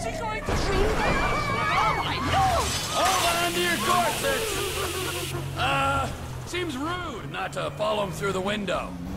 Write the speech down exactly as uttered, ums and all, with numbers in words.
Is he going to shoot us? Oh my lord! Hold on to your corsets! Uh, seems rude not to follow him through the window.